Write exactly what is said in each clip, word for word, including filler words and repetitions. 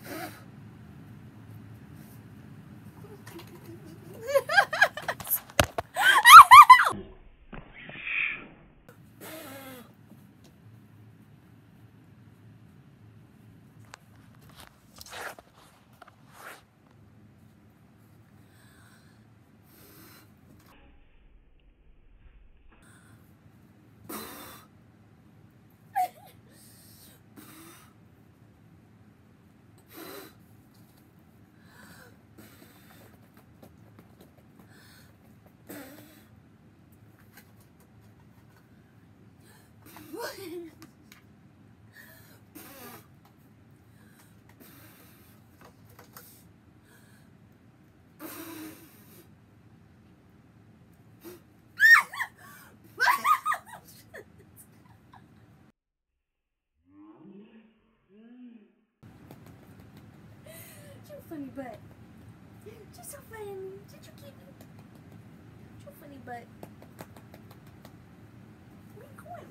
Funny butt. You're so funny. You're so cute. You're funny butt. Where you going?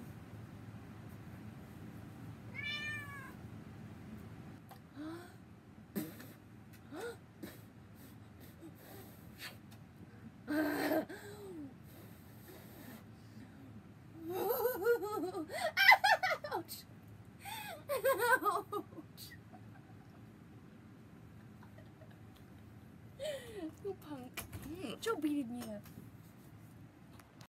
Ouch! Ouch! You punk. Joe beated me up.